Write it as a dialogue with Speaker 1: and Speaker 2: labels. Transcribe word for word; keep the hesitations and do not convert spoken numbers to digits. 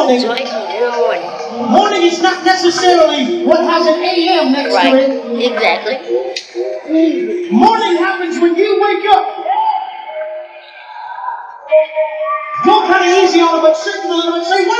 Speaker 1: morning.
Speaker 2: Joy comes in the morning.
Speaker 1: Morning is not necessarily what has an A M next
Speaker 2: Right.
Speaker 1: to it.
Speaker 2: Exactly.
Speaker 1: Morning happens when you wake up. Go kind of easy on them, but circle a little bit. Say,